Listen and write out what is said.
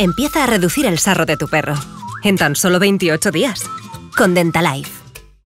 Empieza a reducir el sarro de tu perro. En tan solo 28 días. Con Dentalife.